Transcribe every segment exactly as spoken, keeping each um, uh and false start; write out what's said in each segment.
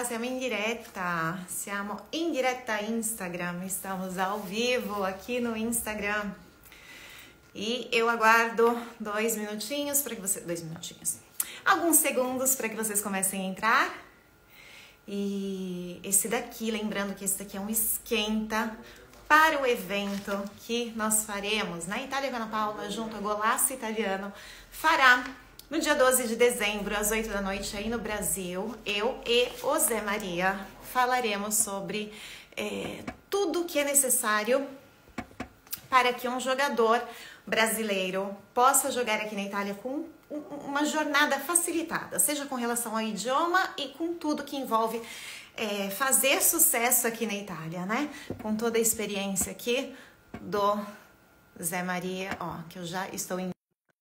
Olá, siamo in diretta, siamo in diretta Instagram, estamos ao vivo aqui no Instagram. E eu aguardo dois minutinhos para que vocês, dois minutinhos, alguns segundos para que vocês comecem a entrar. E esse daqui, lembrando que esse daqui é um esquenta para o evento que nós faremos na Itália com Ana Paula, junto ao Golaço Italiano, fará no dia doze de dezembro, às oito da noite, aí no Brasil. Eu e o Zé Maria falaremos sobre é, tudo que é necessário para que um jogador brasileiro possa jogar aqui na Itália com uma jornada facilitada, seja com relação ao idioma e com tudo que envolve é, fazer sucesso aqui na Itália, né? Com toda a experiência aqui do Zé Maria, ó, que eu já estou em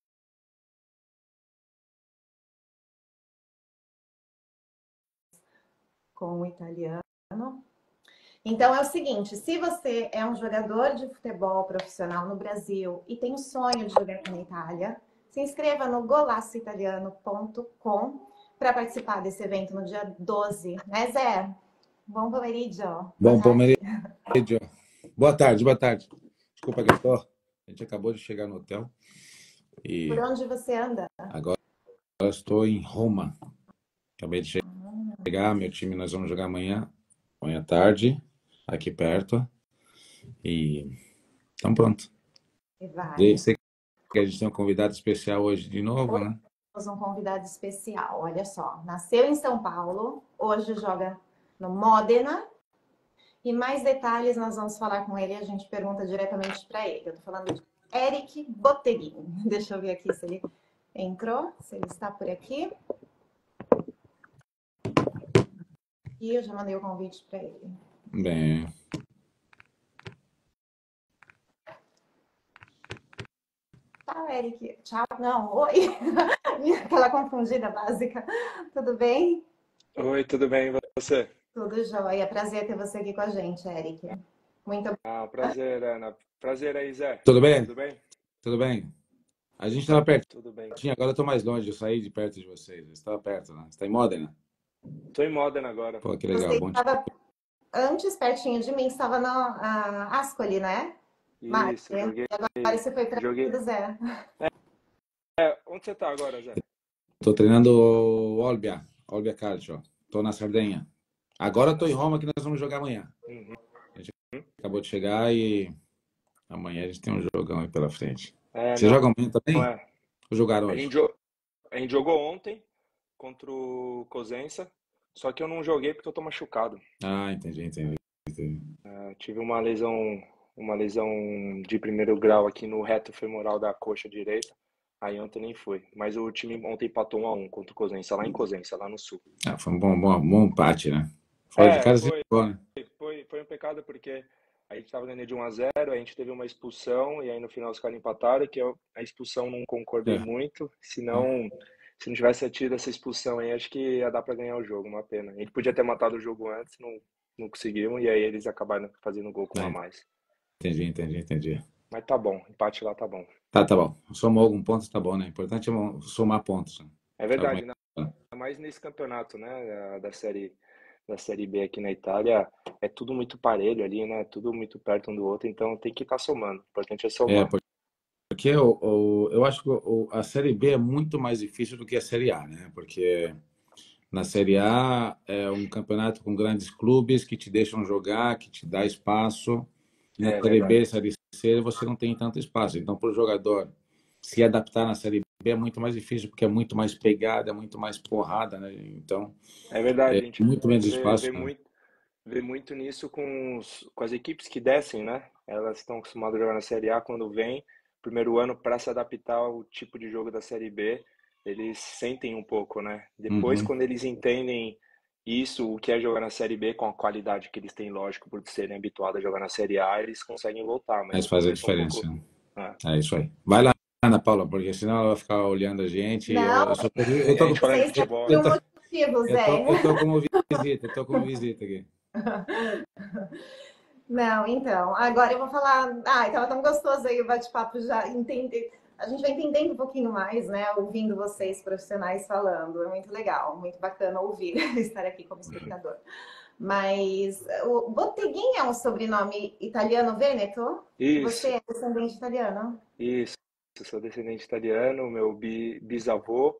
com o italiano. Então é o seguinte, se você é um jogador de futebol profissional no Brasil e tem o sonho de jogar aqui na Itália, se inscreva no golaço italiano ponto com para participar desse evento no dia doze, né, Zé? Bom pomeriggio. Bom pomeriggio. Boa tarde, boa tarde. Desculpa que eu tô. A gente acabou de chegar no hotel. E por onde você anda? Agora eu estou em Roma. Acabei de chegar, meu time nós vamos jogar amanhã, amanhã à tarde, aqui perto. E então pronto. E vai. Sei que a gente tem um convidado especial hoje de novo, hoje né? Temos um convidado especial, olha só. Nasceu em São Paulo, hoje joga no Modena. E mais detalhes nós vamos falar com ele e a gente pergunta diretamente para ele. Eu tô falando de Eric Botteguin. Deixa eu ver aqui se ele entrou, se ele está por aqui. E eu já mandei o convite para ele. Bem. Tchau, Eric. Tchau. Não, oi. Aquela confundida básica. Tudo bem? Oi, tudo bem e você? Tudo jóia. Prazer ter você aqui com a gente, Eric. Muito obrigada. Ah, prazer, Ana. Prazer aí, Zé. Tudo bem? Tudo bem? Tudo bem? A gente estava perto. Tudo bem. Agora eu tô mais longe, eu saí de perto de vocês. Você estava perto, né? Você está em Modena? Tô em Modena agora. Pô, que legal. Você Bom estava antes, pertinho de mim, estava na uh, Ascoli, né? Isso, joguei. E agora você foi para joguei. do Zé. É, onde você tá agora, Zé? Tô treinando o Olbia, Olbia Calcio. Tô na Sardenha. Agora eu tô em Roma, que nós vamos jogar amanhã. Uhum. A gente acabou de chegar e amanhã a gente tem um jogão aí pela frente. É, Você não, joga amanhã também? não é. Ou jogaram A hoje? gente, jo... a gente jogou ontem contra o Cosenza, só que eu não joguei porque eu tô machucado. Ah, entendi, entendi. entendi. É, tive uma lesão, uma lesão de primeiro grau aqui no reto femoral da coxa direita. Aí ontem nem foi. Mas o time ontem empatou um a um contra o Cosenza, lá em Cosenza, lá no sul. Ah, foi um bom, bom, bom empate, né? Fora É, de casa foi, sempre bom, né? foi, foi um pecado porque a gente estava ganhando de um a zero, a gente teve uma expulsão e aí no final os caras empataram, que eu, a expulsão não concordei É. muito, senão, se não tivesse tido essa expulsão aí, acho que ia dar para ganhar o jogo, uma pena. A gente podia ter matado o jogo antes, não, não conseguiram, e aí eles acabaram fazendo gol com um É. a mais. Entendi, entendi, entendi. Mas tá bom, empate lá tá bom. Tá, tá bom. Somou algum ponto, tá bom, né? O importante é somar pontos. Né? É verdade, Tá ainda mais nesse campeonato, né, da série, da série B aqui na Itália, é tudo muito parelho ali, né, tudo muito perto um do outro, então tem que estar somando, o importante é somar. É, porque o, o, eu acho que o, a Série B é muito mais difícil do que a Série A, né? Porque na Série A é um campeonato com grandes clubes que te deixam jogar, que te dá espaço. Na É Série B, verdade. Série C, você não tem tanto espaço. Então, para o jogador se adaptar na Série B é muito mais difícil, porque é muito mais pegada, é muito mais porrada, né? Então, É verdade, é a gente muito menos vê, espaço. vê Né? muito, vê muito nisso com, os, com as equipes que descem, né? Elas estão acostumadas a jogar na Série A, quando vem, primeiro ano, para se adaptar ao tipo de jogo da Série B, eles sentem um pouco, né? Depois, Uhum. quando eles entendem isso, o que é jogar na Série B, com a qualidade que eles têm, lógico, por serem habituados a jogar na Série A, eles conseguem voltar. Mas, Mas faz a começa um diferença. pouco... né? É. é isso aí. Vai lá, Ana Paula, porque senão ela vai ficar olhando a gente. Não, eu, eu, só tô, eu, a tô, gente fala de vocês futebol, têm né? um motivo, eu, Zé. tô, eu tô como visita, eu tô como visita aqui. Não, então, agora eu vou falar. Ah, estava tão gostoso aí o bate-papo já. Entender. a gente vai entendendo um pouquinho mais, né? Ouvindo vocês profissionais falando. É muito legal, muito bacana ouvir, estar aqui como espectador. Mas o Botteguin é um sobrenome italiano-vêneto? Isso, Você é descendente italiano? isso. Eu sou descendente italiano, meu bi- bisavô,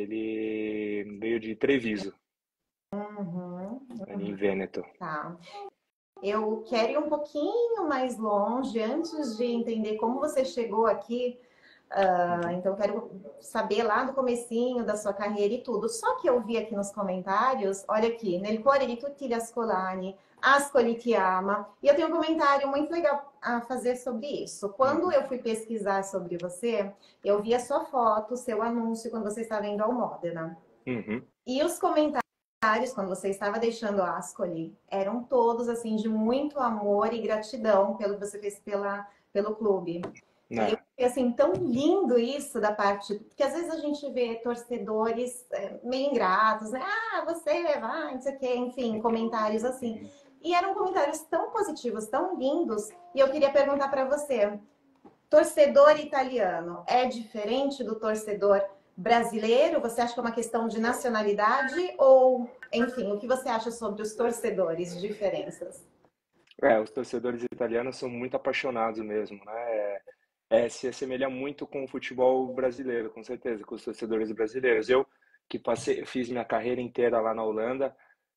ele veio de Treviso, Uhum, ali em Vêneto. tá. Eu quero ir um pouquinho mais longe antes de entender como você chegou aqui. Ah, então, eu quero saber lá do comecinho da sua carreira e tudo. Só que eu vi aqui nos comentários, olha aqui, nel cuore di tutti gli ascolani, Ascoli ti ama. E eu tenho um comentário muito legal a fazer sobre isso. Quando eu fui pesquisar sobre você, eu vi a sua foto, seu anúncio, quando você estava indo ao Modena. Uhum. E os comentários, quando você estava deixando a Ascoli, eram todos assim de muito amor e gratidão pelo que você fez pela, pelo clube. E eu É, achei assim tão lindo isso da parte, porque às vezes a gente vê torcedores é, meio ingratos, né? Ah, você vai, não sei o quê, enfim, comentários assim. E eram comentários tão positivos, tão lindos. E eu queria perguntar para você, torcedor italiano é diferente do torcedor brasileiro? Você acha que é uma questão de nacionalidade? Ou, enfim, o que você acha sobre os torcedores, diferenças? é, os torcedores italianos são muito apaixonados mesmo, né? É, é, se assemelha muito com o futebol brasileiro, com certeza, com os torcedores brasileiros. Eu que passei, fiz minha carreira inteira lá na Holanda,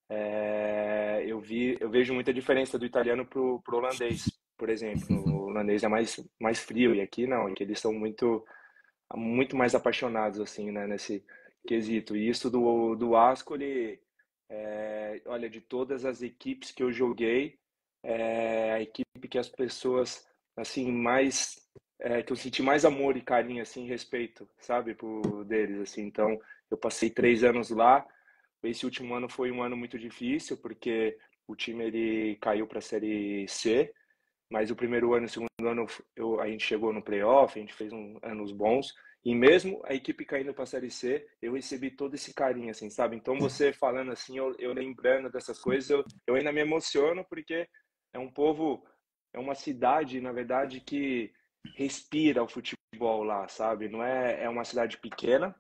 é, eu vi, eu vejo muita diferença do italiano pro, pro holandês, por exemplo. O holandês é mais, mais frio e aqui não, aqui eles são muito, muito mais apaixonados assim, né, nesse quesito. E isso do, do Ascoli, é, olha, de todas as equipes que eu joguei, é a equipe que as pessoas assim mais é, que eu senti mais amor e carinho assim, respeito, sabe, por deles assim. Então, eu passei três anos lá. Esse último ano foi um ano muito difícil porque o time ele caiu para a Série C, mas o primeiro ano, o segundo ano, eu, a gente chegou no playoff, a gente fez um, anos bons. E mesmo a equipe caindo para a Série C, eu recebi todo esse carinho, assim, sabe? Então, você falando assim, eu, eu lembrando dessas coisas, eu, eu ainda me emociono porque é um povo, é uma cidade, na verdade, que respira o futebol lá, sabe? Não é, é uma cidade pequena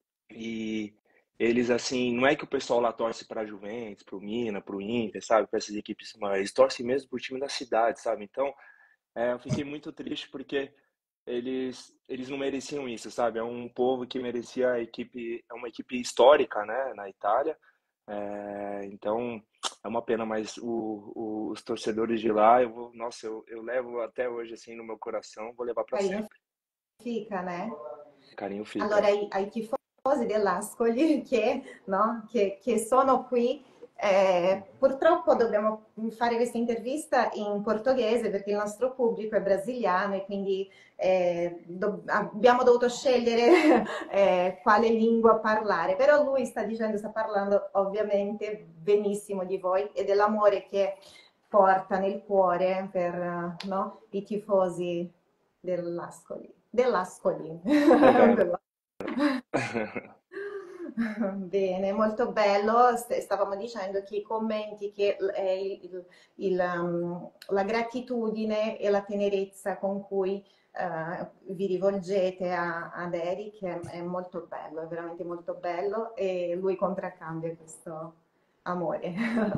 e eles, assim, não é que o pessoal lá torce para a Juventus, para o Milan, para o Inter, sabe? Para essas equipes, mas eles torcem mesmo para o time da cidade, sabe? Então, é, eu fiquei muito triste porque eles, eles não mereciam isso, sabe? É um povo que merecia a equipe, é uma equipe histórica, né, na Itália. É, então, é uma pena, mas o, o- os torcedores de lá, eu vou, nossa, eu, eu levo até hoje assim no meu coração, vou levar para Carinho sempre. fica, né? Carinho Allora, fica. ai, ai tifosi dell'Ascoli che, no, che, che sono qui, eh, purtroppo dobbiamo fare questa intervista in portoghese perché il nostro pubblico è brasiliano e quindi eh, do- abbiamo dovuto scegliere eh, quale lingua parlare, però lui sta dicendo, sta parlando ovviamente benissimo di voi e dell'amore che porta nel cuore per no, i tifosi dell'Ascoli. Dell'Ascoli. É vero. Bene, molto bello. St- Stavamo dicendo che i commenti, che eh, il- il, um, la gratitudine e la tenerezza con cui eh, vi rivolgete a- ad Eric è, è molto bello, è veramente molto bello e lui contraccambia questo amore.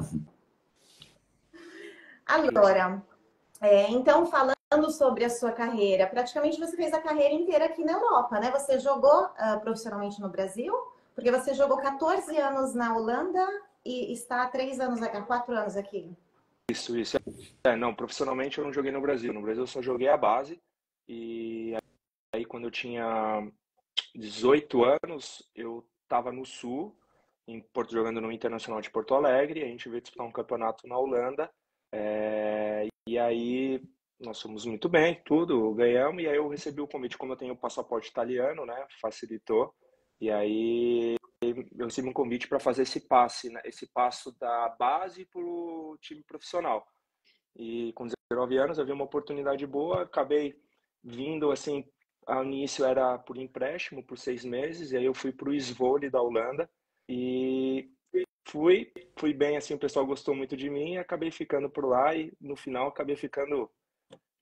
Isso. Allora, é, então falando sobre a sua carreira, praticamente você fez a carreira inteira aqui na Europa, né? Você jogou ah, profissionalmente no Brasil, porque você jogou quatorze anos na Holanda e está há três anos, há quatro anos aqui. Isso, isso. É, não, profissionalmente eu não joguei no Brasil. No Brasil eu só joguei a base. E aí quando eu tinha dezoito anos, eu estava no Sul, em Porto, jogando no Internacional de Porto Alegre. A gente veio disputar um campeonato na Holanda. É, e aí nós fomos muito bem, tudo, ganhamos. E aí eu recebi o convite, como eu tenho o passaporte italiano, né? Facilitou. E aí eu recebi um convite para fazer esse passe, né, esse passo da base para o time profissional. E com dezenove anos eu vi uma oportunidade boa, acabei vindo assim, ao início era por empréstimo, por seis meses, e aí eu fui para o Zwolle da Holanda e fui, fui bem assim, o pessoal gostou muito de mim e acabei ficando por lá e no final acabei ficando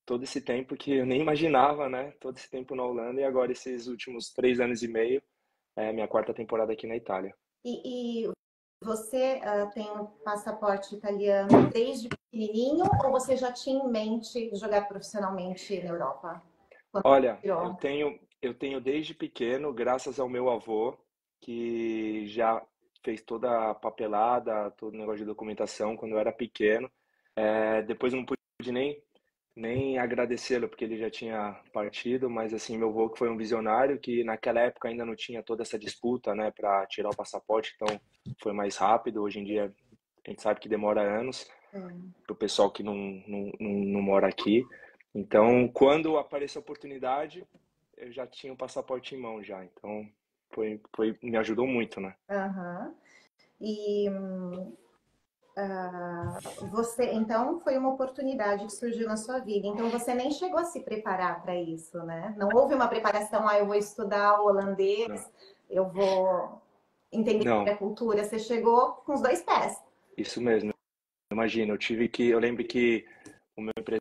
todo esse tempo que eu nem imaginava, né? Todo esse tempo na Holanda e agora esses últimos três anos e meio, é minha quarta temporada aqui na Itália. E, e você uh, tem um passaporte italiano desde pequenininho ou você já tinha em mente jogar profissionalmente na Europa? Quando Olha, virou? eu tenho, eu tenho desde pequeno, graças ao meu avô, que já fez toda a papelada, todo o negócio de documentação quando eu era pequeno. É, depois eu não pude nem, nem agradecê-lo, porque ele já tinha partido, mas assim, meu avô que foi um visionário, que naquela época ainda não tinha toda essa disputa, né, para tirar o passaporte, então foi mais rápido. Hoje em dia a gente sabe que demora anos Hum. para o pessoal que não, não, não, não mora aqui. Então, quando apareceu a oportunidade, eu já tinha o passaporte em mão já. Então, foi, foi, me ajudou muito, né? Aham. E hum, ah, você, então, foi uma oportunidade que surgiu na sua vida. Então, você nem chegou a se preparar para isso, né? Não houve uma preparação, ah, eu vou estudar o holandês, Não, eu vou entender a não, cultura. Você chegou com os dois pés. isso mesmo. Imagina, eu tive que, eu lembro que o meu emprego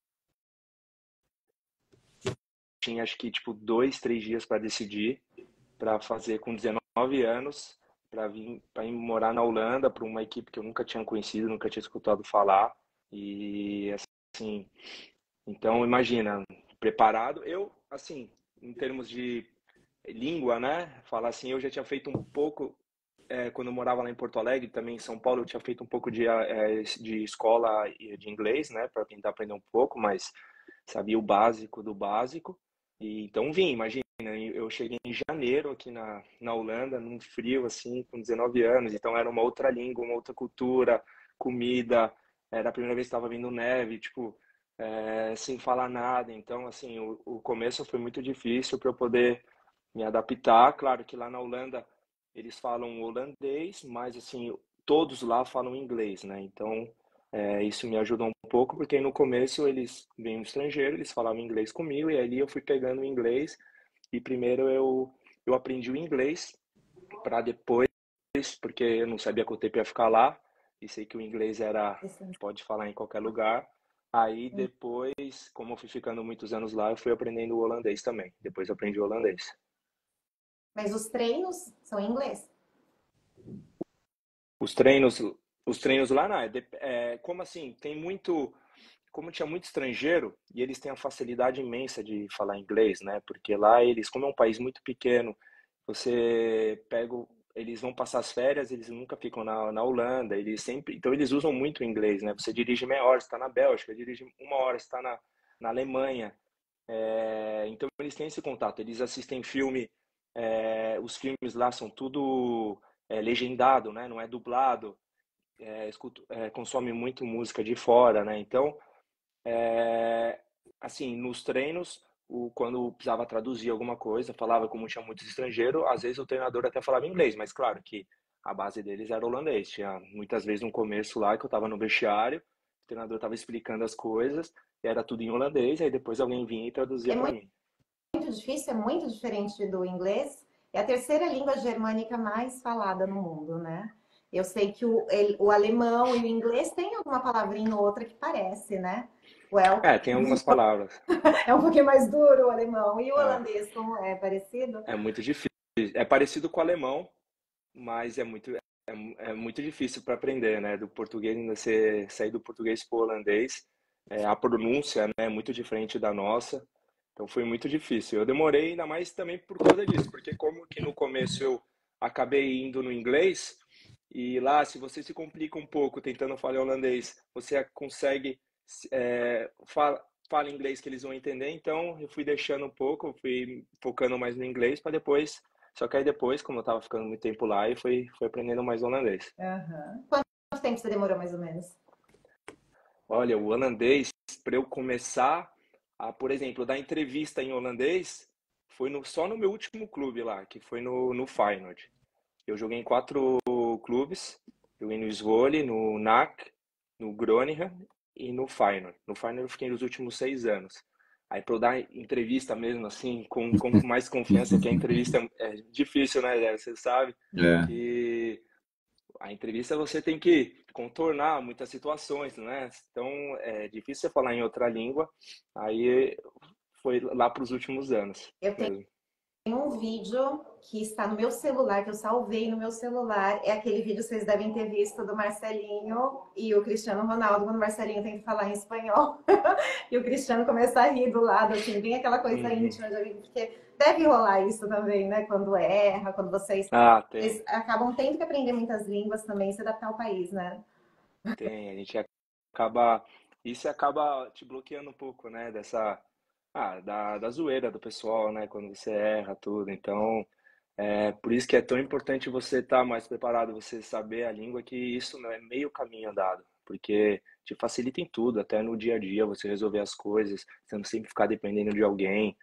tinha acho que tipo dois, três dias para decidir, para fazer com dezenove anos, para vir, para ir morar na Holanda, para uma equipe que eu nunca tinha conhecido, nunca tinha escutado falar. E assim, então imagina, preparado. Eu, assim, em termos de língua, né? Falar assim, eu já tinha feito um pouco, é, quando eu morava lá em Porto Alegre, também em São Paulo, eu tinha feito um pouco de, é, de escola de inglês, né? Para tentar aprender um pouco, mas sabia o básico do básico. E então vim, imagina, eu cheguei em janeiro aqui na, na Holanda, num frio assim, com dezenove anos, então era uma outra língua, uma outra cultura, comida, era a primeira vez que estava vindo neve, tipo, é, sem falar nada. Então, assim, o, o começo foi muito difícil para eu poder me adaptar. Claro que lá na Holanda eles falam holandês, mas assim, todos lá falam inglês, né? Então, é, isso me ajudou um pouco, porque no começo eles vêm um estrangeiro, eles falavam inglês comigo, e ali eu fui pegando o inglês, e primeiro eu, eu aprendi o inglês, para depois, porque eu não sabia quanto tempo ia ficar lá, e sei que o inglês era, pode falar em qualquer lugar. Aí depois, como eu fui ficando muitos anos lá, eu fui aprendendo o holandês também. Depois eu aprendi o holandês. Mas os treinos são em inglês. Os treinos, os treinos lá, não, é, é, como assim, tem muito, como tinha muito estrangeiro, e eles têm a facilidade imensa de falar inglês, né? Porque lá eles, como é um país muito pequeno, você pega, o- eles vão passar as férias, eles nunca ficam na, na Holanda, eles sempre, então eles usam muito o inglês, né? Você dirige meia hora, você está na Bélgica, dirige uma hora, você está na, na Alemanha. É, então eles têm esse contato, eles assistem filme, é, os filmes lá são tudo é, legendado, né? Não é dublado. É, escuto, é, consome muito música de fora, né? Então, é, assim, nos treinos, o, quando precisava traduzir alguma coisa, falava como tinha muitos estrangeiros, às vezes o treinador até falava inglês, mas claro que a base deles era holandês. Tinha muitas vezes no começo lá que eu estava no vestiário, o treinador estava explicando as coisas, e era tudo em holandês, aí depois alguém vinha e traduzia É para muito, mim. muito difícil, é muito diferente do inglês. É a terceira língua germânica mais falada no mundo, né? Eu sei que o, ele- o alemão e o inglês tem alguma palavrinha ou outra que parece, né? O el- É, tem algumas palavras. é um pouquinho mais duro o alemão. E o É, holandês, como é parecido? é muito difícil. É parecido com o alemão, mas é muito é, é muito difícil para aprender, né? Do português, ainda você sair do português para o holandês, é, a pronúncia, né, é muito diferente da nossa. Então foi muito difícil. Eu demorei ainda mais também por causa disso, porque como que no começo eu acabei indo no inglês e lá, se você se complica um pouco tentando falar holandês, você consegue é, fala, fala inglês que eles vão entender. Então eu fui deixando um pouco, fui focando mais no inglês para depois. Só que aí depois, como eu tava ficando muito tempo lá, e fui, fui aprendendo mais holandês. Aham. Quanto tempo você demorou, mais ou menos? Olha, o holandês, para eu começar a, por exemplo, dar entrevista em holandês, foi no, só no meu último clube lá, que foi no, no Feyenoord. Eu joguei em quatro clubes, joguei no Zwolle, no N A C, no Groningen e no Feyenoord. No Feyenoord eu fiquei nos últimos seis anos. Aí para eu dar entrevista mesmo, assim, com, com mais confiança, que a entrevista é, é difícil, né, Zé? Você sabe É. que a entrevista você tem que contornar muitas situações, né? Então é difícil você falar em outra língua. Aí foi lá para os últimos anos Eu tenho mesmo. um vídeo que está no meu celular, que eu salvei no meu celular. É aquele vídeo que vocês devem ter visto do Marcelinho e o Cristiano Ronaldo, quando o Marcelinho tenta falar em espanhol e o Cristiano começa a rir do lado, assim, bem aquela coisa Uhum. íntima de alguém, porque deve rolar isso também, né? Quando erra, quando vocês, Ah, tem, vocês acabam tendo que aprender muitas línguas também, se adaptar ao país, né? tem. A gente acaba, isso acaba te bloqueando um pouco, né? Dessa, ah, da, da zoeira do pessoal, né? Quando você erra tudo. Então, é por isso que é tão importante você estar mais preparado, você saber a língua, que isso não é meio caminho andado, porque te facilita em tudo, até no dia a dia, você resolver as coisas, você não sempre ficar dependendo de alguém.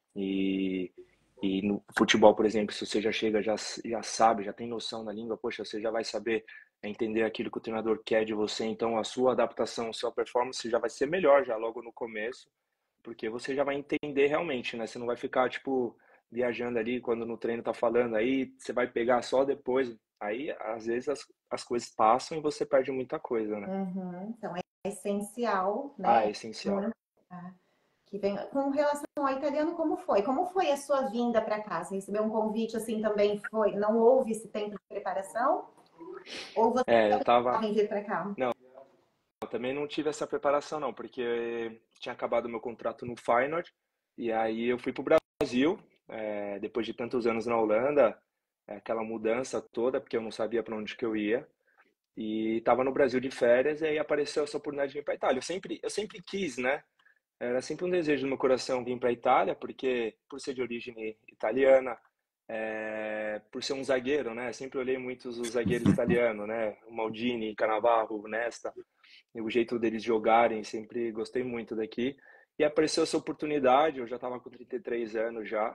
E, e no futebol, por exemplo, se você já chega, já, já sabe, já tem noção da língua, poxa, você já vai saber entender aquilo que o treinador quer de você, então a sua adaptação, a sua performance já vai ser melhor já logo no começo, porque você já vai entender realmente, né? Você não vai ficar, tipo, viajando ali quando no treino tá falando, aí você vai pegar só depois. Aí, às vezes, as, as coisas passam e você perde muita coisa, né? Uhum. Então é essencial, Ah, né? é essencial. Muito, tá? Que vem com relação ao italiano, como foi? Como foi a sua vinda para cá? Você recebeu um convite assim também? Foi? Não houve esse tempo de preparação? Ou você É, eu tava. estava em vir para cá? Não, eu também não tive essa preparação, não, porque tinha acabado meu contrato no Feyenoord, e aí eu fui pro Brasil, é, depois de tantos anos na Holanda, é, aquela mudança toda, porque eu não sabia para onde que eu ia. E estava no Brasil de férias e aí apareceu essa oportunidade de vir para Itália. Eu sempre, eu sempre quis, né? Era sempre um desejo no meu coração vir para Itália, porque por ser de origem italiana, é, por ser um zagueiro, né? Sempre olhei muito os zagueiros italianos, né? O Maldini, Cannavaro, Nesta, e o jeito deles jogarem, sempre gostei muito daqui. E apareceu essa oportunidade, eu já estava com trinta e três anos já,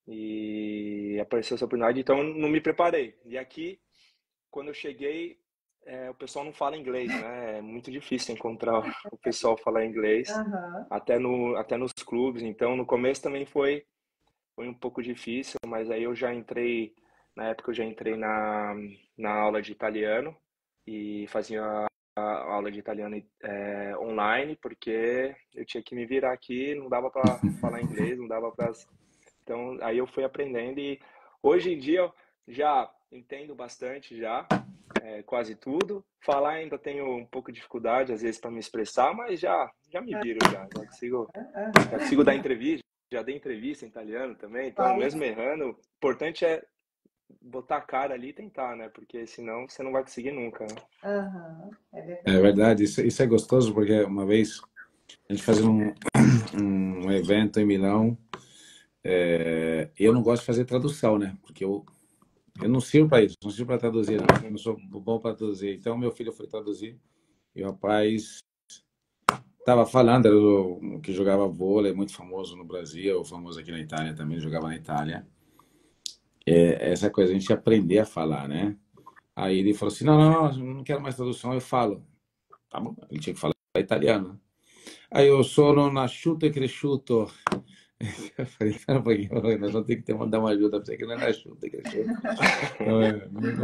e apareceu essa oportunidade, então não me preparei. E aqui, quando eu cheguei, é, o pessoal não fala inglês, né? É muito difícil encontrar o pessoal falar inglês, Aham. até no, até nos clubes. Então, no começo também foi, foi um pouco difícil, mas aí eu já entrei, na época eu já entrei na, na aula de italiano e fazia a aula de italiano é, online, porque eu tinha que me virar aqui, não dava para falar inglês, não dava para. Então, aí eu fui aprendendo e hoje em dia eu já entendo bastante já, é, quase tudo. Falar ainda tenho um pouco de dificuldade às vezes para me expressar, mas já já me viro já, já consigo, já consigo dar entrevista, já dei entrevista em italiano também, então Olha, mesmo errando, o importante é botar a cara ali e tentar, né? Porque senão você não vai conseguir nunca, né? aham, é É verdade. verdade, isso, isso é gostoso, porque uma vez a gente fazia um, um evento em Milão, é, e eu não gosto de fazer tradução, né? Porque eu, eu não sirvo para isso, não sirvo para traduzir, não. Eu Uhum. não sou bom para traduzir. Então, meu filho foi traduzir e o rapaz estava falando, era o que jogava vôlei, muito famoso no Brasil, famoso aqui na Itália também, jogava na Itália. É, essa coisa, a gente aprender a falar, né? Aí ele falou assim: não, não, não, não quero mais tradução, eu falo. Tá bom, ele tinha que falar italiano. Aí eu sono nasciuto e cresciuto. Eu falei, espera um pouquinho, nós vamos ter que ter, mandar uma ajuda para você que não é nasciuto e cresciuto. Então, é,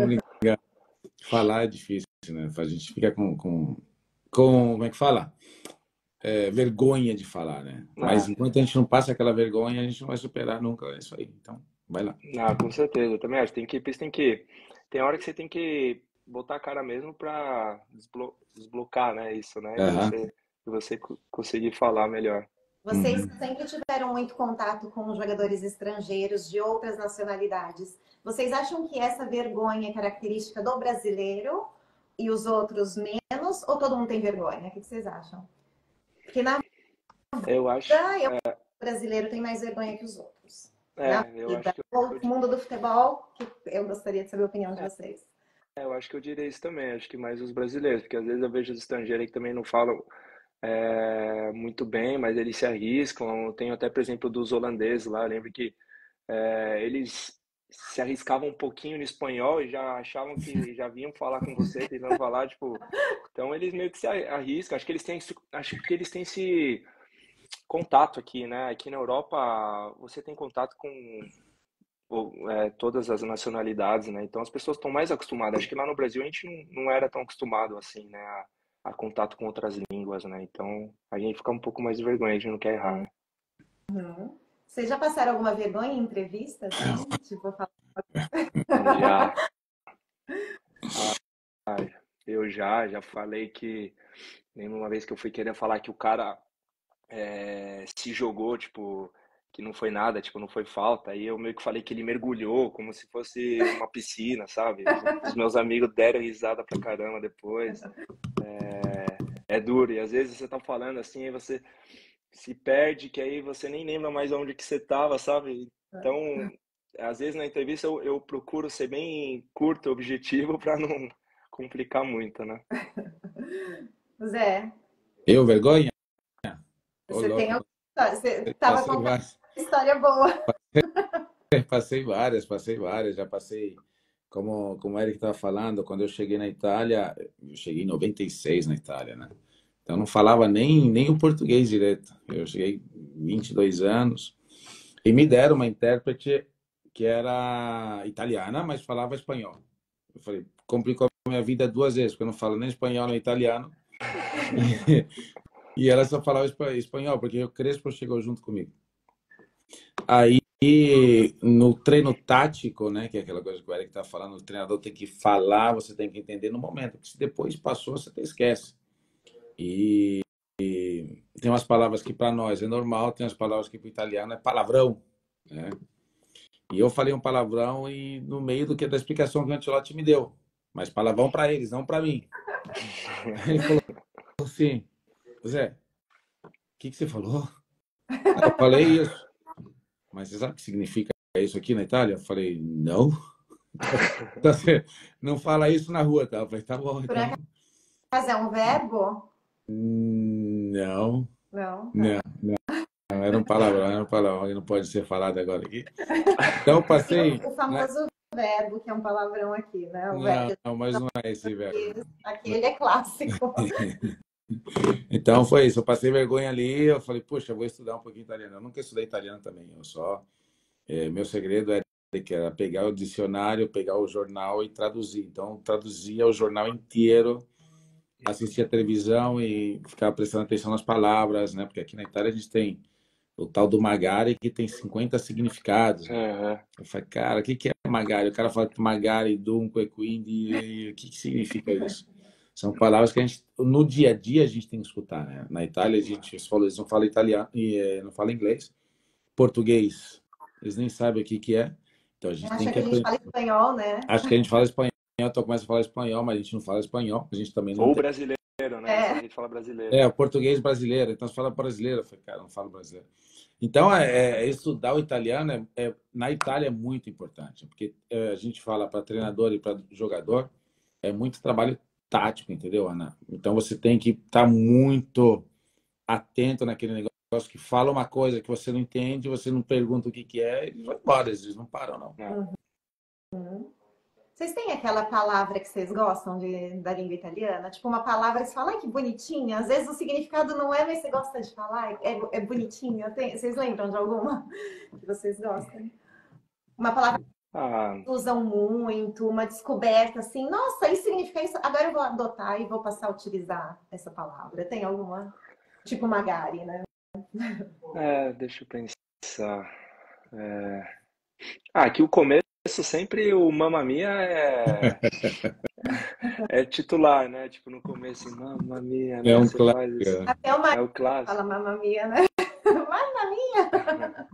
falar é difícil, né? A gente fica com, com, com como é que fala? É, vergonha de falar, né? Mas Ah, enquanto a gente não passa aquela vergonha, a gente não vai superar nunca. É isso aí. Então, vai lá. ah, com certeza, eu também acho. Tem que, tem que, tem hora que você tem que botar a cara mesmo para desblo, desblocar, né? Isso, né? E Aham. você, e você co- conseguir falar melhor. Vocês Uhum. sempre tiveram muito contato com jogadores estrangeiros de outras nacionalidades. Vocês acham que essa vergonha é característica do brasileiro e os outros menos? Ou todo mundo tem vergonha? O que vocês acham? Porque na Eu acho, vida, eu, o brasileiro tem mais vergonha que os outros. Na é, eu acho vida, que eu, o mundo do futebol, que eu gostaria de saber a opinião de vocês. é, eu acho que eu diria isso também. Acho que mais os brasileiros, porque às vezes eu vejo os estrangeiros aí que também não falam é, muito bem, mas eles se arriscam. Tenho até, por exemplo, dos holandeses lá. Eu lembro que é, eles se arriscavam um pouquinho no espanhol e já achavam que já vinham falar com você, tentando falar, tipo. Então eles meio que se arriscam. Acho que eles têm, esse- acho que eles têm esse contato aqui, né? Aqui na Europa você tem contato com ou, é, todas as nacionalidades, né? Então as pessoas estão mais acostumadas. Acho que lá no Brasil a gente não, não era tão acostumado assim, né? A, a contato com outras línguas, né? Então a gente fica um pouco mais de vergonha, a gente não quer errar, né? Uhum. Vocês já passaram alguma vergonha em entrevista, assim? Tipo, falar... Já. Ah, eu já, já falei que lembro uma vez que eu fui querer falar que o cara é, se jogou, tipo, que não foi nada, tipo, não foi falta. Aí eu meio que falei que ele mergulhou, como se fosse uma piscina, sabe? Os, os meus amigos deram risada pra caramba depois. É, é duro, e às vezes você tá falando assim, aí você se perde, que aí você nem lembra mais onde que você tava, sabe? Então, às vezes na entrevista eu, eu procuro ser bem curto, objetivo, pra não complicar muito, né? Zé, Eu, vergonha? Ô, você tem louco, alguma história? Você estava passei contando várias, uma história boa. passei várias, passei várias, já passei, como, como o Eric estava falando, quando eu cheguei na Itália, eu cheguei em noventa e seis na Itália, né? Então eu não falava nem, nem o português direito. Eu cheguei vinte e dois anos e me deram uma intérprete que era italiana, mas falava espanhol. Eu falei, complicou a minha vida duas vezes, porque eu não falo nem espanhol nem italiano. E ela só falava espanhol, porque o Crespo chegou junto comigo. Aí, no treino tático, né, que é aquela coisa que o Eric está falando, o treinador tem que falar, você tem que entender no momento, porque se depois passou, você até esquece. E, e tem umas palavras que para nós é normal, tem umas palavras que para o italiano é palavrão, né? E eu falei um palavrão e no meio do que da explicação que o Ancelotti me deu, mas palavrão para eles, não para mim. Aí ele falou assim, Zé, o que, que você falou? Aí eu falei isso. Mas você sabe o que significa isso aqui na Itália? Eu falei, não. Então, você não fala isso na rua, tá? Eu falei, tá bom, Por então. acaso é um verbo? Não, Não, não, tá. não, era um palavrão, era um palavrão, que não pode ser falado agora aqui. Então, eu passei, Tem o né? famoso verbo, que é um palavrão aqui, né? O verbo Não, mas não é esse verbo. aqui, ele é clássico. Então, foi isso. Eu passei vergonha ali, eu falei, puxa, eu vou estudar um pouquinho italiano. Eu nunca estudei italiano também, eu só... É, meu segredo era que era pegar o dicionário, pegar o jornal e traduzir. Então, traduzia o jornal inteiro, assistia a televisão e ficava prestando atenção nas palavras, né? Porque aqui na Itália a gente tem o tal do magari que tem cinquenta significados, né? Uhum. Eu falei, cara, o que que é magari? O cara fala que magari, dunque, quindi, e o que que significa isso? São palavras que a gente, no dia a dia, a gente tem que escutar, né? Na Itália, a gente, eles não falam italiano, e não falam inglês, português. Eles nem sabem o que que é. Então a gente tem Acha que que a gente aprender. fala espanhol, né? Acho que a gente fala espanhol, então começa a falar espanhol, mas a gente não fala espanhol. A gente também não Ou tem. brasileiro, né? Isso a É. gente fala brasileiro. É, o português brasileiro. Então você fala brasileiro. Eu falei, cara, não falo brasileiro. Então, é, é, estudar o italiano é, é, na Itália é muito importante, porque é, a gente fala para treinador e para jogador, é muito trabalho tático, entendeu, Ana? Então você tem que estar muito atento naquele negócio que fala uma coisa que você não entende, você não pergunta o que que é, eles vão embora, eles não param, não. É. Uhum. Vocês têm aquela palavra que vocês gostam de, da língua italiana? Tipo, uma palavra que você fala, ai, que bonitinha. Às vezes o significado não é, mas você gosta de falar, é, é bonitinha. Tem, vocês lembram de alguma que vocês gostam? Uma palavra Ah, que usam muito, uma descoberta assim, nossa, isso significa isso. Agora eu vou adotar e vou passar a utilizar essa palavra. Tem alguma? Tipo Magari, né? é, deixa eu pensar. É... Ah, aqui o começo sempre o Mamma Mia é, é titular, né? Tipo, no começo, Mamma Mia, É né? um Você clássico. faz isso. Até o Maria É o clássico. fala mamma mia, né? Mamma mia!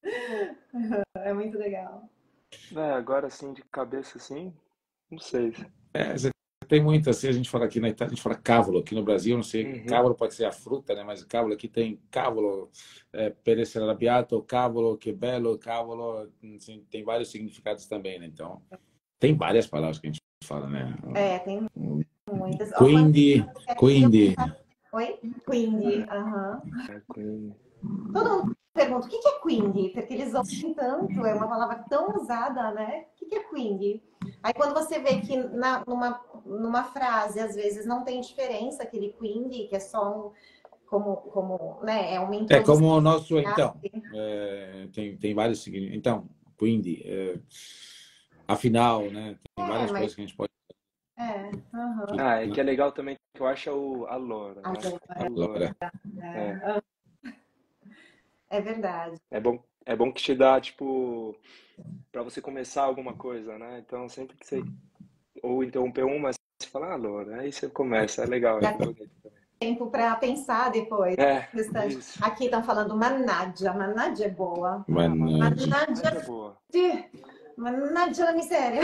É muito legal. É, agora assim, de cabeça assim, não sei. É, você tem muito assim, a gente fala aqui na Itália, a gente fala cavolo, aqui no Brasil, não sei, Uhum. cavolo pode ser a fruta, né? Mas cavolo aqui tem cavolo, é, per essere arrabbiato, cavolo, que bello, cavolo, assim, tem vários significados também, né? Então, tem várias palavras que a gente fala, né? É, tem muitas. Ó, Quindi, quando- quindi, Oi? Quindi, aham. É, com- Todo mundo pergunta o que que é quindi, porque eles ouvem tanto, é uma palavra tão usada, né? O que que é quindi? Aí quando você vê que na, numa, numa frase, às vezes, não tem diferença aquele quindi, que é só um, como, como, né? É uma é introdução. como o nosso então, é, tem, tem vários significados. Então, quindi eh, a final, né? Tem É, várias mas coisas que a gente pode... é, aham. Ah, é que é legal também que eu acho o, a Lora, né? A Agora, Lora. É, é, é verdade. é bom, é bom que te dá, tipo, para você começar alguma coisa, né? Então, sempre que você ou interromper uma, você fala, ah, Lora, aí você começa, é legal, é Dá bonito também. tempo para pensar depois. É, O restante. isso. Aqui estão falando Manádia. Manádia é boa. Mannaggia. Mas é Manádia, boa. Manádia da miséria.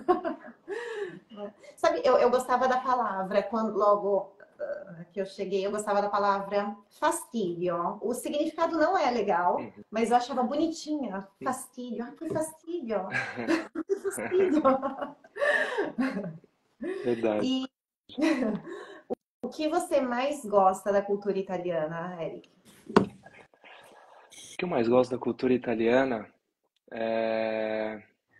Sabe, eu, eu gostava da palavra, quando logo ah, que eu cheguei, eu gostava da palavra fastídio. O significado não é legal, Uhum. mas eu achava bonitinha. Fastídio. Ah, que fastídio. Que fastídio. Verdade. E o que você mais gosta da cultura italiana, Eric? O que eu mais gosto da cultura italiana é...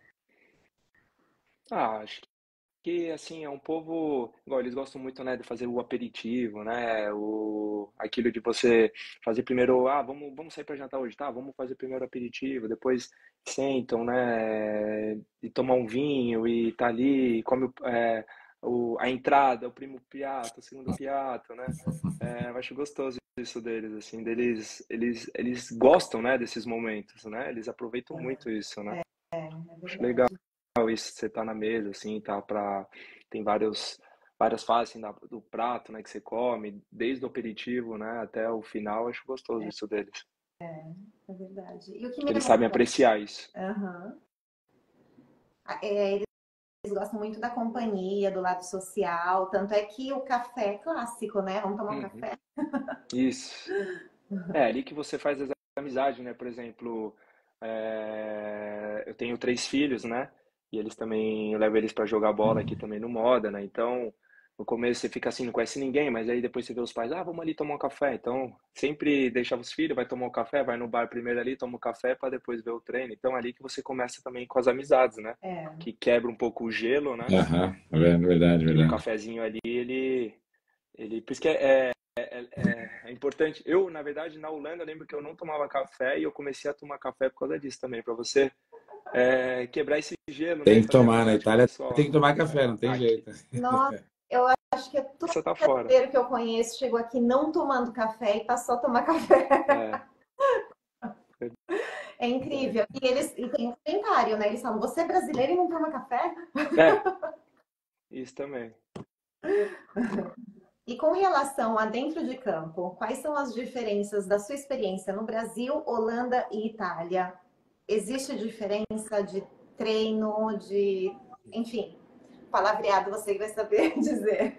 Ah, acho que, assim, é um povo... Igual, eles gostam muito, né, de fazer o aperitivo, né? O... Aquilo de você fazer primeiro... Ah, vamos, vamos sair para jantar hoje, tá? Vamos fazer primeiro o aperitivo, depois sentam, né? E tomar um vinho e tá ali, come o- é, o... a entrada, o primo piatto, o segundo piatto, né? É, eu acho gostoso isso deles, assim, deles, eles, eles gostam, né, desses momentos, né? Eles aproveitam muito isso, né? É Acho legal verdade. isso, você tá na mesa, assim, tá pra... Tem vários, várias fases, assim, da- do prato, né, que você come, desde o aperitivo, né, até o final, acho gostoso isso deles. É verdade. E o que me Eles sabem lembra? apreciar isso. Aham. É, eles gostam muito da companhia, do lado social. Tanto é que o café é clássico, né? Vamos tomar um Uhum. café? Isso. É ali que você faz as amizades, né? Por exemplo, é, eu tenho três filhos, né? E eles também, eu levo eles para jogar bola aqui também no Moda, né? Então, no começo você fica assim, não conhece ninguém, mas aí depois você vê os pais, ah, vamos ali tomar um café. Então, sempre deixava os filhos, vai tomar um café, vai no bar primeiro ali, toma um café para depois ver o treino. Então, ali que você começa também com as amizades, né? É, Que quebra um pouco o gelo, né? Aham, é verdade, E o verdade. cafezinho ali, ele, ele, por isso que é, é importante. Eu, na verdade, na Holanda, eu lembro que eu não tomava café e eu comecei a tomar café por causa disso também, para você é, quebrar esse gelo, né? Tem E que fazer tomar, na amizade com o Itália tem pessoal, que né? tomar café, É, não tem aqui, jeito. nossa, eu acho que é todo você tá fora. brasileiro que eu conheço chegou aqui não tomando café e passou a tomar café. É, É verdade. incrível. E eles e tem um comentário, né? Eles falam, você é brasileiro e não toma café? É, isso também. E com relação a dentro de campo, quais são as diferenças da sua experiência no Brasil, Holanda e Itália? Existe diferença de treino, de, enfim, palavreado você que vai saber dizer.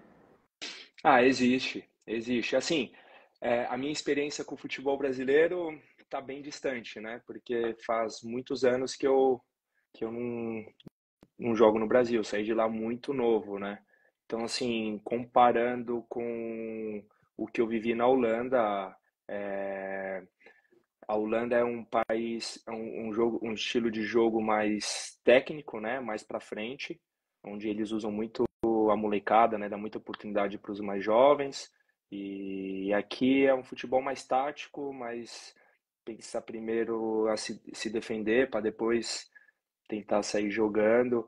Ah, existe, existe. Assim, é, a minha experiência com o futebol brasileiro tá bem distante, né? Porque faz muitos anos que eu, que eu não, não jogo no Brasil, saí de lá muito novo, né? Então, assim, comparando com o que eu vivi na Holanda, é, a Holanda é um país, é um, um jogo, um estilo de jogo mais técnico, né? Mais para frente, onde eles usam muito a molecada, né? Dá muita oportunidade para os mais jovens. E aqui é um futebol mais tático, mais pensar primeiro a se, se defender para depois tentar sair jogando.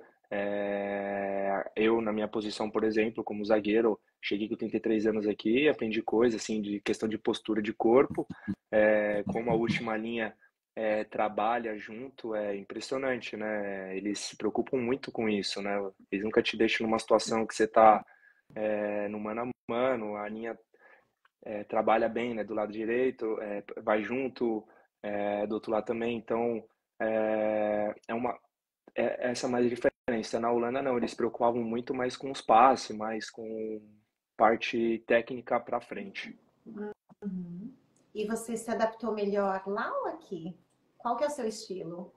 É, eu, na minha posição, por exemplo, como zagueiro, cheguei com trinta e três anos aqui, aprendi coisas assim, de questão de postura de corpo, é, como a última linha é, trabalha junto, é impressionante, né? Eles se preocupam muito com isso, né? Eles nunca te deixam numa situação que você está é, no mano a mano, a linha é, trabalha bem, né? Do lado direito, é, vai junto, é, do outro lado também, então é, é uma é essa mais diferença. Na Holanda, não, eles se preocupavam muito mais com os passes, mais com parte técnica para frente. Uhum. E você se adaptou melhor lá ou aqui? Qual que é o seu estilo?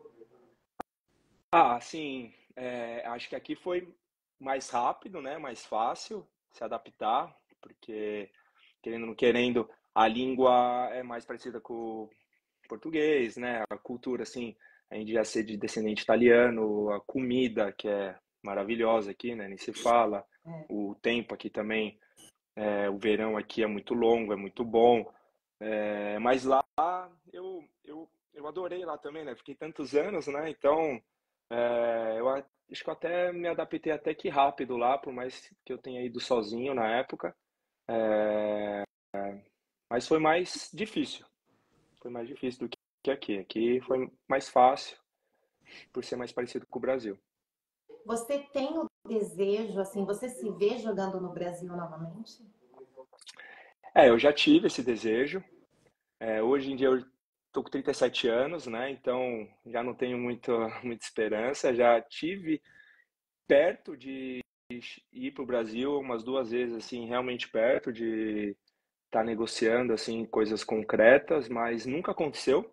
Ah, sim, é, acho que aqui foi mais rápido, né? Mais fácil se adaptar, porque, querendo ou não querendo, a língua é mais parecida com o português, né? A cultura, assim, a gente já ser de descendente italiano, a comida, que é maravilhosa aqui, né? Nem se fala. É. O tempo aqui também. É, o verão aqui é muito longo, é muito bom. É, mas lá eu, eu, eu adorei lá também, né? Fiquei tantos anos, né? Então, é, eu a- acho que eu até me adaptei até que rápido lá, por mais que eu tenha ido sozinho na época. É, mas foi mais difícil. Foi mais difícil do que aqui. Aqui foi mais fácil, por ser mais parecido com o Brasil. Você tem o desejo, assim, você se vê jogando no Brasil novamente? É, eu já tive esse desejo. É, hoje em dia eu tô com trinta e sete anos, né? Então já não tenho muito, muita esperança. Já tive perto de ir para o Brasil umas duas vezes, assim, realmente perto de estar negociando assim coisas concretas, mas nunca aconteceu.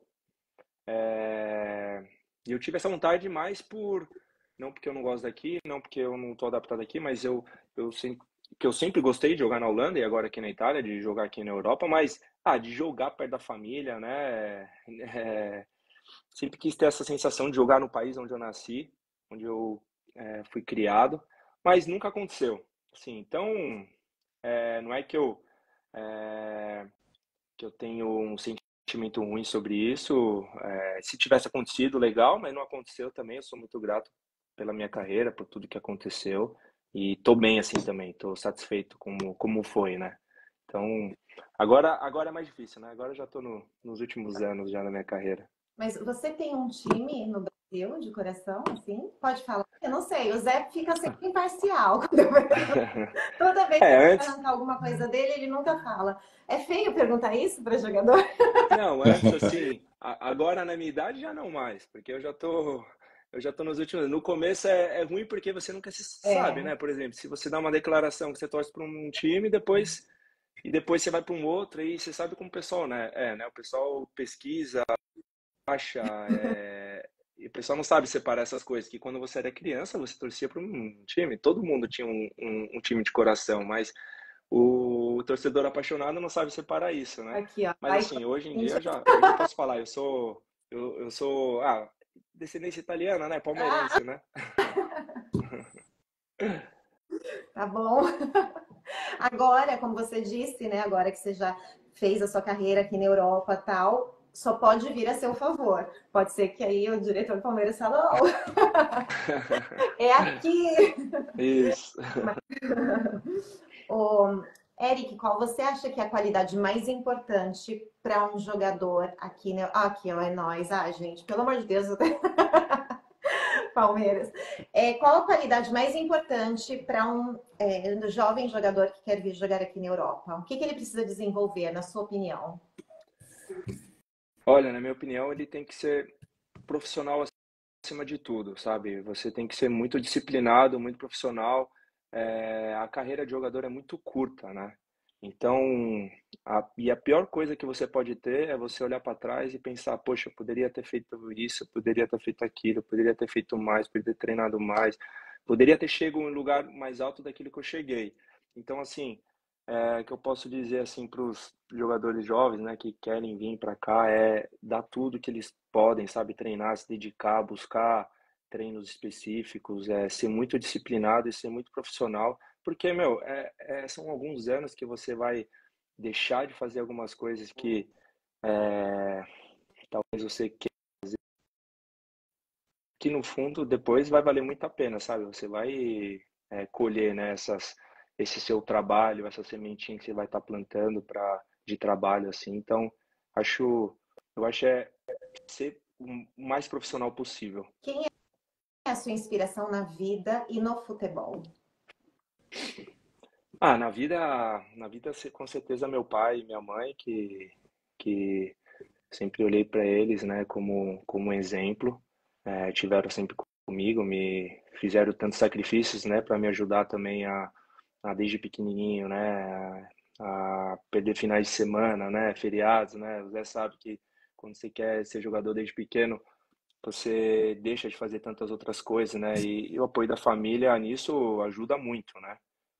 É, E eu tive essa vontade mais por, não porque eu não gosto daqui, não porque eu não estou adaptado aqui, mas eu, eu sempre, que eu sempre gostei de jogar na Holanda e agora aqui na Itália, de jogar aqui na Europa, mas ah, de jogar perto da família, né? É, sempre quis ter essa sensação de jogar no país onde eu nasci, onde eu é, fui criado, mas nunca aconteceu. Assim, então, é, não é que eu é, que eu tenho um sentimento ruim sobre isso. É, se tivesse acontecido, legal, mas não aconteceu também. Eu sou muito grato pela minha carreira, por tudo que aconteceu. E tô bem assim também, tô satisfeito como, como foi, né? Então, agora, agora é mais difícil, né? Agora eu já tô no, nos últimos anos já na minha carreira. Mas você tem um time no Brasil de coração, assim? Pode falar. Eu não sei, o Zé fica sempre imparcial. Quando eu pergunto. Toda vez que É, eu vou antes, perguntar alguma coisa dele, ele nunca fala. É feio perguntar isso para jogador? não, antes assim, a- agora na minha idade já não mais, porque eu já tô, eu já tô nos últimos. No começo é, é ruim porque você nunca se sabe, É, né? Por exemplo, se você dá uma declaração que você torce para um time, depois e depois você vai para um outro e você sabe como o pessoal, né? É, né? O pessoal pesquisa, acha, é, e o pessoal não sabe separar essas coisas. Que quando você era criança, você torcia para um time, todo mundo tinha um, um, um time de coração, mas o torcedor apaixonado não sabe separar isso, né? aqui, ó. Mas Aí, assim, hoje em dia eu já, hoje eu posso falar, eu sou, eu, eu sou, ah, descendência italiana, né? ah, Palmeirense, né? tá bom. Agora, como você disse, né? Agora que você já fez a sua carreira aqui na Europa e tal, só pode vir a seu favor. Pode ser que aí o diretor do Palmeiras fale, oh, é aqui. Isso. Ô, Eric, qual você acha que é a qualidade mais importante para um jogador aqui, né? Ah, aqui, ó, é nós. Ah, gente, pelo amor de Deus, Palmeiras. É, qual a qualidade mais importante para um, é, um jovem jogador que quer vir jogar aqui na Europa? O que, que ele precisa desenvolver, na sua opinião? Olha, na minha opinião, ele tem que ser profissional acima de tudo, sabe? Você tem que ser muito disciplinado, muito profissional. É, a carreira de jogador é muito curta, né? Então, a, e a pior coisa que você pode ter é você olhar para trás e pensar, poxa, eu poderia ter feito isso, eu poderia ter feito aquilo, eu poderia ter feito mais, poderia ter treinado mais, poderia ter chegado em um lugar mais alto daquilo que eu cheguei. Então, assim, é, que eu posso dizer assim para os jogadores jovens, né, que querem vir para cá é dar tudo que eles podem, sabe, treinar, se dedicar, buscar treinos específicos, é ser muito disciplinado e ser muito profissional, porque meu, é, é, são alguns anos que você vai deixar de fazer algumas coisas que é, talvez você queira, que no fundo depois vai valer muito a pena, sabe? Você vai é, colher, né, essas, esse seu trabalho, essa sementinha que você vai estar plantando para de trabalho assim. Então, acho, eu acho é ser o mais profissional possível. Quem é a sua inspiração na vida e no futebol? Ah, na vida, na vida com certeza meu pai e minha mãe que que sempre olhei para eles, né, como como um exemplo, é, tiveram sempre comigo, me fizeram tantos sacrifícios, né, para me ajudar também a, a desde pequenininho, né, a, a perder finais de semana, né, feriados, né, o Zé sabe que quando você quer ser jogador desde pequeno, você deixa de fazer tantas outras coisas, né, e, e o apoio da família nisso ajuda muito, né.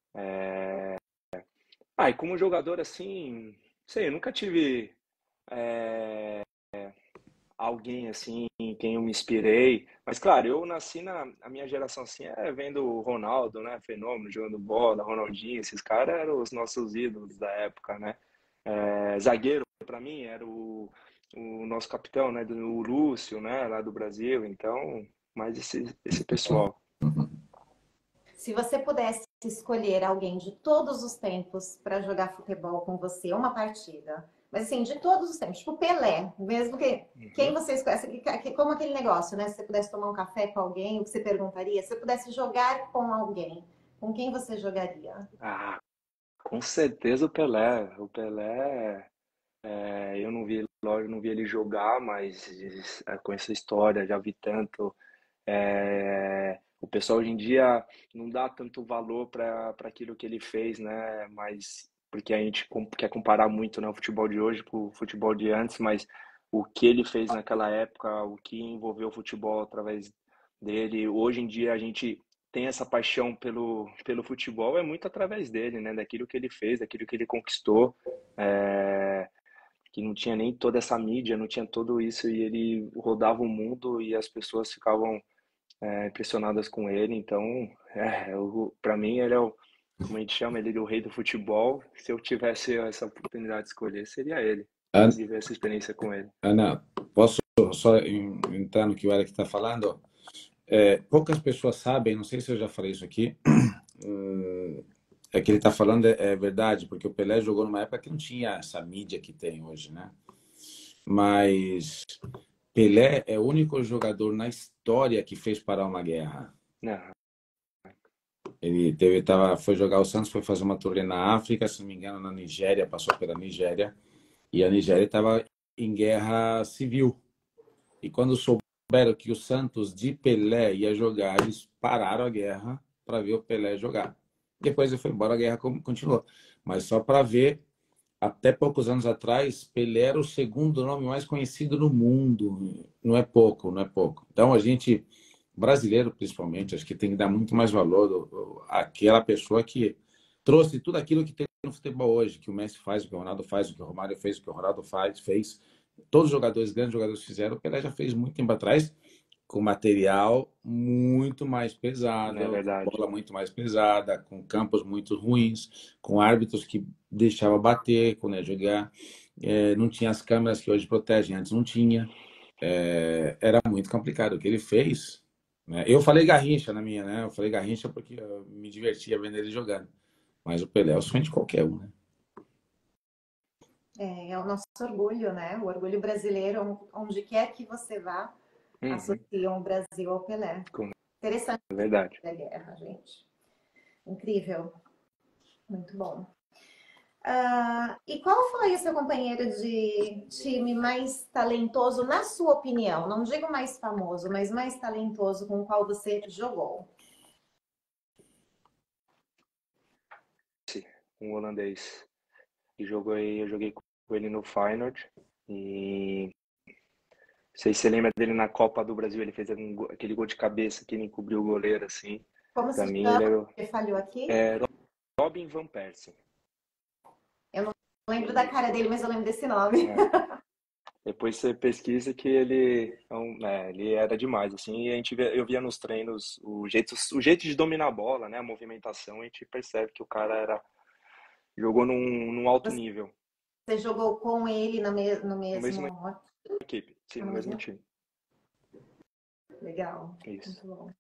Ah, e como jogador assim, sei, eu nunca tive é, alguém assim em quem eu me inspirei. Mas claro, eu nasci na a minha geração assim, é vendo o Ronaldo, né, fenômeno, jogando bola, Ronaldinho, esses caras eram os nossos ídolos da época, né? É, zagueiro para mim era o o nosso capitão, né? Do o Lúcio, né? Lá do Brasil. Então, mais esse, esse pessoal. Se você pudesse escolher alguém de todos os tempos para jogar futebol com você, uma partida, mas assim, de todos os tempos, tipo Pelé, mesmo que quem Uhum. você escolhe, como aquele negócio, né? Se você pudesse tomar um café com alguém, o que você perguntaria? Se você pudesse jogar com alguém, com quem você jogaria? Ah, com certeza o Pelé. O Pelé, é, eu não vi, lógico, não vi ele jogar, mas é, conheço a história, já vi tanto. É, o pessoal hoje em dia não dá tanto valor para para aquilo que ele fez, né? Mas porque a gente com- quer comparar muito, né, o futebol de hoje com o futebol de antes, mas o que ele fez naquela época, o que envolveu o futebol através dele, hoje em dia a gente tem essa paixão pelo, pelo futebol é muito através dele, né? Daquilo que ele fez, daquilo que ele conquistou, é, que não tinha nem toda essa mídia, não tinha tudo isso e ele rodava o mundo e as pessoas ficavam é, impressionadas com ele. Então, é, para mim, ele é o, como a gente chama ele, o rei do futebol. Se eu tivesse essa oportunidade de escolher, seria ele, Ana, viver essa experiência com ele. Ana, posso só en- entrar no que o Eric está falando? É, poucas pessoas sabem, não sei se eu já falei isso aqui, hum, é que ele está falando é, é verdade, porque o Pelé jogou numa época que não tinha essa mídia que tem hoje, né? Mas Pelé é o único jogador na história que fez parar uma guerra. Não, Ele teve, tava, foi jogar o Santos, foi fazer uma turnê na África, se não me engano, na Nigéria, passou pela Nigéria, e a Nigéria estava em guerra civil. E quando souberam que o Santos de Pelé ia jogar, eles pararam a guerra para ver o Pelé jogar. Depois ele foi embora, a guerra continuou. Mas só para ver, até poucos anos atrás, Pelé era o segundo nome mais conhecido no mundo. Não é pouco, não é pouco. Então a gente, brasileiro principalmente, acho que tem que dar muito mais valor àquela pessoa que trouxe tudo aquilo que tem no futebol hoje, que o Messi faz, o que o Ronaldo faz, o que o Romário fez, o que o Ronaldo faz, fez. Todos os jogadores, grandes jogadores fizeram, o Pelé já fez muito tempo atrás, com material muito mais não é pesado, com verdade. bola muito mais pesada, com campos muito ruins, com árbitros que deixavam bater quando ia jogar. É, não tinha as câmeras que hoje protegem, antes não tinha. É, era muito complicado. O que ele fez, né? Eu falei Garrincha na minha, né? Eu falei Garrincha porque eu me divertia vendo ele jogando. Mas o Pelé é o sonho de qualquer um, né? É, é o nosso orgulho, né? O orgulho brasileiro, onde quer que você vá, Uhum, associam o Brasil ao Pelé. com- Interessante é verdade. a guerra, gente. Incrível. Muito bom. Ah, e qual foi o seu companheiro de time mais talentoso, na sua opinião? Não digo mais famoso, mas mais talentoso com o qual você jogou? Um holandês que jogou aí, eu joguei com ele no Feyenoord e não sei se você lembra dele na Copa do Brasil, ele fez um go- aquele gol de cabeça que ele encobriu o goleiro assim. Como Pra se mim chama? ele era o- Você falhou aqui? é, Robin van Persie. Eu não lembro da cara Isso. dele, mas eu lembro desse nome. É. Depois você pesquisa que ele, é um- é, ele era demais, assim, e a gente vê- eu via nos treinos o jeito, o jeito de dominar a bola, né, a movimentação, a gente percebe que o cara era, jogou num, num alto nível, Você jogou com ele no, me no no mesmo. mesmo equipe, sim, No no mesmo mesmo... time. Legal. Isso. Muito bom.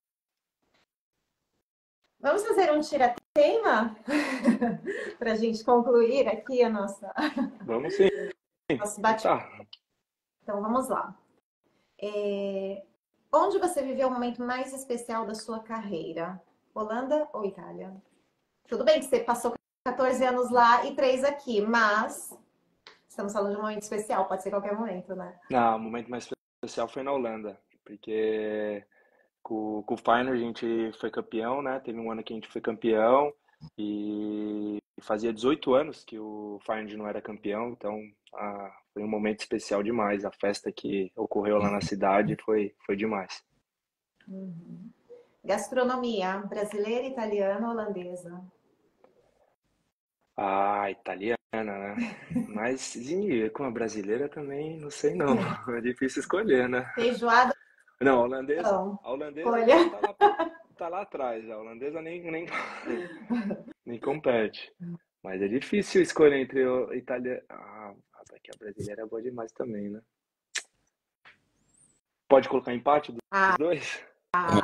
Vamos fazer um tira-teima para a gente concluir aqui a nossa Vamos sim. nosso Então bate. tá. Então vamos lá. É... Onde você viveu o momento mais especial da sua carreira? Holanda ou Itália? Tudo bem que você passou quatorze anos lá e três aqui, mas estamos falando de um momento especial, pode ser qualquer momento, né? Não, o momento mais especial foi na Holanda, porque com, com o Feyenoord a gente foi campeão, né? Teve um ano que a gente foi campeão e fazia dezoito anos que o Feyenoord não era campeão, então ah, foi um momento especial demais. A festa que ocorreu lá na cidade foi, foi demais. Uhum. Gastronomia, brasileira, italiana, holandesa? Ah, italiana, né? Mas e com a brasileira também, não sei não. É difícil escolher, né? Feijoada, Não, a holandesa, não. a holandesa Olha, já tá lá, tá lá atrás. A holandesa nem, nem, nem compete. Mas é difícil escolher entre o italiano. Ah, até que a brasileira é boa demais também, né? Pode colocar empate dos Ah, dois? ah.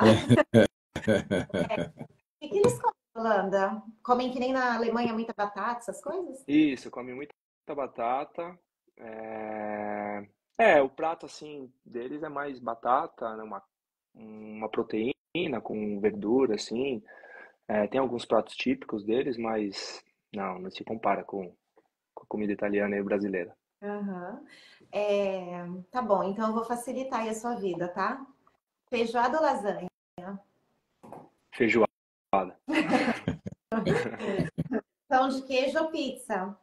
É. O que eles comem na Holanda? Comem que nem na Alemanha, muita batata, essas coisas? Isso, come muita batata. É... é, o prato assim deles é mais batata, né? Uma, uma proteína com verdura, assim. É, tem alguns pratos típicos deles, mas não, não se compara com, com a comida italiana e brasileira. Aham. É, tá bom, então eu vou facilitar aí a sua vida, tá? Feijoada ou lasanha? Feijoada. Pão de queijo ou pizza?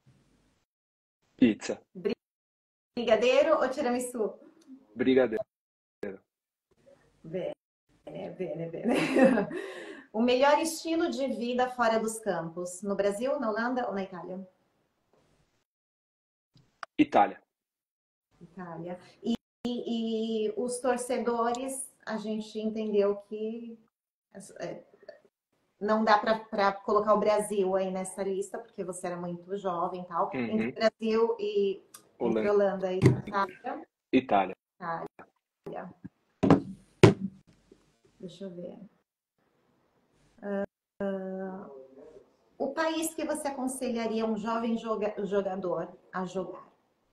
Pizza. Brigadeiro ou tiramisu? Brigadeiro. Bene, bene, bene. O melhor estilo de vida fora dos campos? No Brasil, na Holanda ou na Itália? Itália. Itália. E, e, e os torcedores, a gente entendeu que é, não dá para colocar o Brasil aí nessa lista, porque você era muito jovem e tal. Uhum. Entre Brasil e entre Holanda e Itália. Itália. Itália. Deixa eu ver. Uh, o país que você aconselharia um jovem joga jogador a jogar?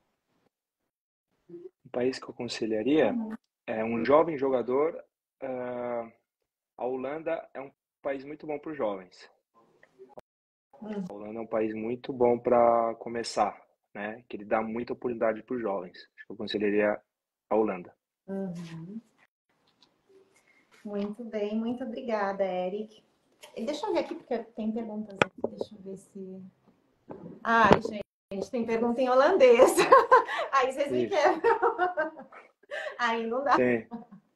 O país que eu aconselharia Uhum. é um jovem jogador. Uh, a Holanda é um país muito bom para os jovens. Uhum. A Holanda é um país muito bom para começar, né? Que ele dá muita oportunidade para os jovens. Acho que eu aconselharia a Holanda. Uhum. Muito bem, muito obrigada, Eric. Deixa eu ver aqui, porque tem perguntas aqui. Deixa eu ver se. Ai, gente, tem pergunta em holandês. Aí vocês me quebram. Aí não dá. Tem.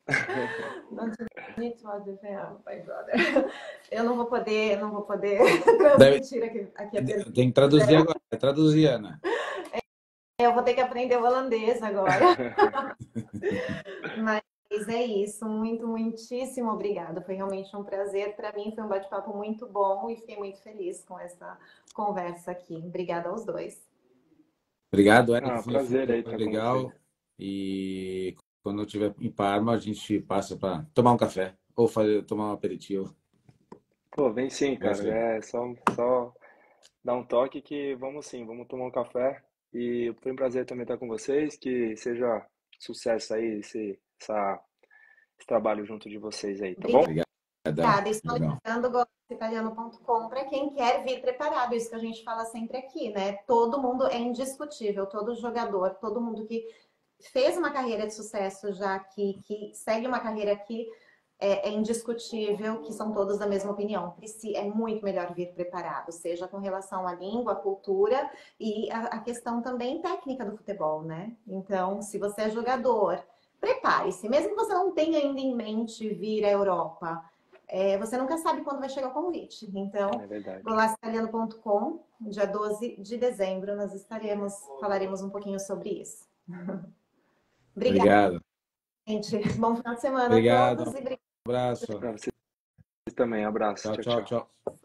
Eu não vou poder, não vou poder transmitir aqui, aqui a pergunta. Tem que traduzir agora, é traduzir, Ana. Eu vou ter que aprender holandês agora. Mas é isso, muito, muitíssimo obrigada. Foi realmente um prazer. Para mim foi um bate-papo muito bom e fiquei muito feliz com essa conversa aqui. Obrigada aos dois. Obrigado, Eric. Ah, foi, prazer foi, aí foi estar legal. com você. E quando eu estiver em Parma, a gente passa para tomar um café ou fazer, tomar um aperitivo. Pô, vem sim, cara. Gostei. É só, só dar um toque que vamos sim, vamos tomar um café. E foi um prazer também estar com vocês. Que seja sucesso aí esse, essa, esse trabalho junto de vocês aí, tá bom? Obrigada. Estou lembrando gosto italiano ponto com para quem quer vir preparado. Isso que a gente fala sempre aqui, né? Todo mundo é indiscutível, todo jogador, todo mundo que fez uma carreira de sucesso já aqui, que segue uma carreira aqui, é, é indiscutível que são todos da mesma opinião. É muito melhor vir preparado, seja com relação à língua, à cultura e a, a questão também técnica do futebol, né? Então, se você é jogador, prepare-se. Mesmo que você não tenha ainda em mente vir à Europa, é, você nunca sabe quando vai chegar o convite. Então, é golaço italiano ponto com, dia doze de dezembro, nós estaremos, falaremos um pouquinho sobre isso. Obrigada, Obrigado. gente. Bom final de semana Obrigado. a todos. E Um abraço. Pra vocês também, abraço. Tchau, Tchau, tchau, tchau. tchau.